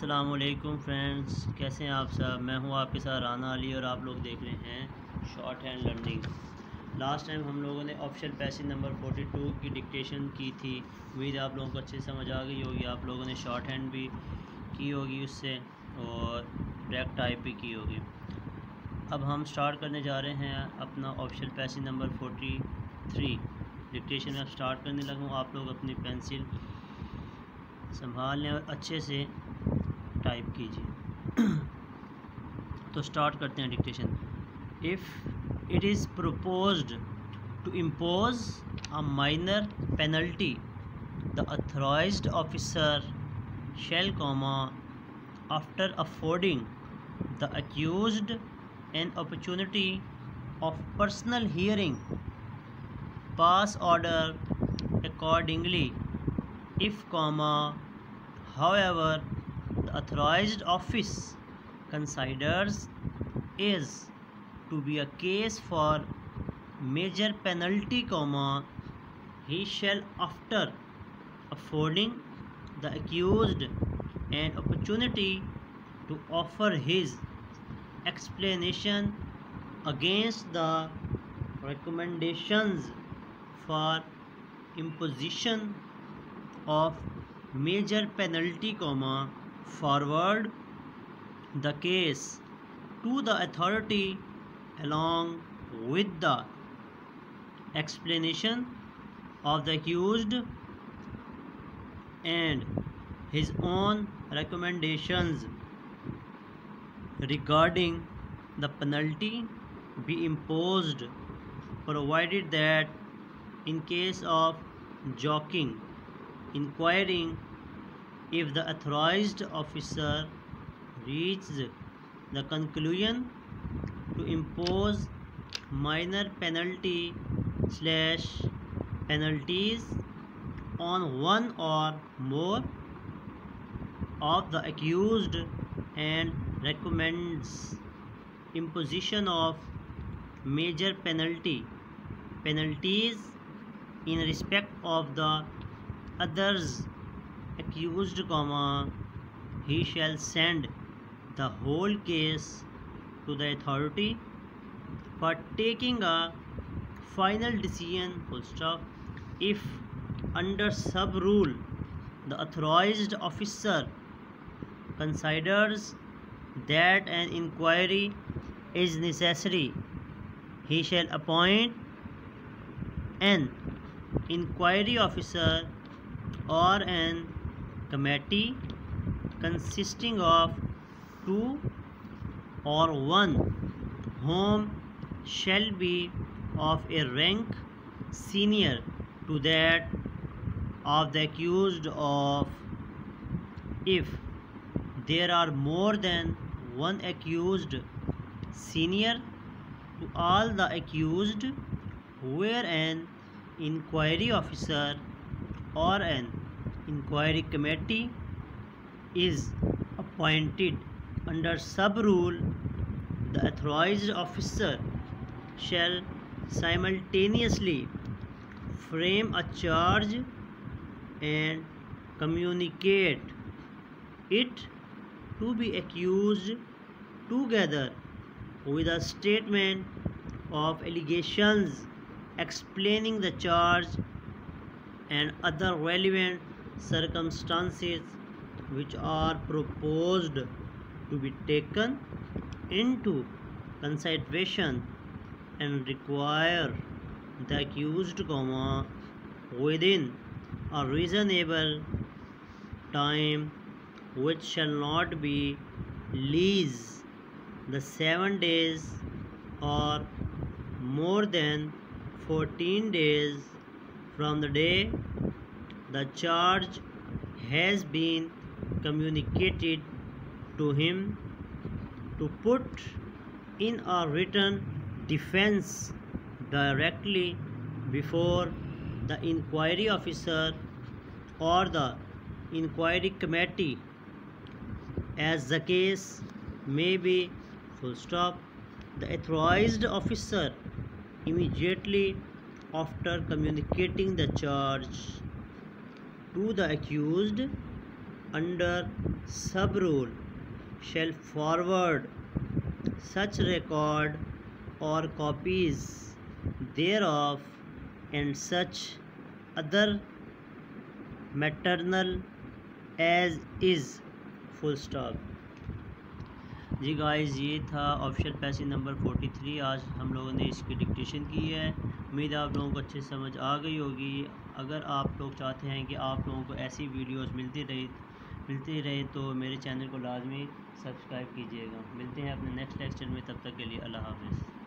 अस्सलामुअलैकुम फ्रेंड्स, कैसे हैं आप सब। मैं हूं आपके साथ राना अली और आप लोग देख रहे हैं shorthand learning. Last time हम लोगों ने ऑप्शन पैसेज नंबर 42 की डिक्टेशन की थी। उम्मीद है आप लोगों को अच्छे समझ आ गई होगी। आप लोगों ने शॉर्ट हैंड भी की होगी उससे और डायरेक्ट टाइप भी की होगी। अब हम स्टार्ट करने जा रहे हैं अपना ऑप्शन पैसेज नंबर 43 डिक्टेशन। में स्टार्ट करने लगूँ, आप लोग अपनी पेंसिल संभाल लें और अच्छे से टाइप कीजिए। तो स्टार्ट करते हैं dictation. If it is proposed to impose a minor penalty the authorised officer shall after affording the accused an opportunity of personal hearing pass order accordingly if however the authorized office considers is to be a case for major penalty he shall after affording the accused an opportunity to offer his explanation against the recommendations for imposition of major penalty forward the case to the authority along with the explanation of the accused and his own recommendations regarding the penalty be imposed, provided that in case of joking, inquiring if the authorized officer reaches the conclusion to impose minor penalty / penalties on one or more of the accused and recommends imposition of major penalties in respect of the others accused, he shall send the whole case to the authority for taking a final decision, if under sub rule the authorized officer considers that an inquiry is necessary, he shall appoint an inquiry officer or an committee consisting of 2 or 1 whom shall be of a rank senior to that of the accused of. If there are more than one accused senior to all the accused, where an inquiry officer or an inquiry committee is appointed under sub rule, the authorized officer shall simultaneously frame a charge and communicate it to be accused together with a statement of allegations explaining the charge and other relevant circumstances which are proposed to be taken into consideration and require the accused, within a reasonable time which shall not be less the 7 days or more than 14 days from the day the charge has been communicated to him, to put in a written defense directly before the inquiry officer or the inquiry committee, as the case may be, the authorized officer immediately after communicating the charge to the accused under sub rule shall forward such record or copies thereof and such other maternal as is full stop। जी guys, ये था option passage number 43। आज हम लोगों ने इसकी dictation की है। उम्मीद है आप लोगों को अच्छे समझ आ गई होगी। अगर आप लोग चाहते हैं कि आप लोगों को ऐसी वीडियोस मिलती रहे तो मेरे चैनल को लाजमी सब्सक्राइब कीजिएगा। मिलते हैं अपने नेक्स्ट लेक्चर में, तब तक के लिए अल्लाह हाफ़िज़।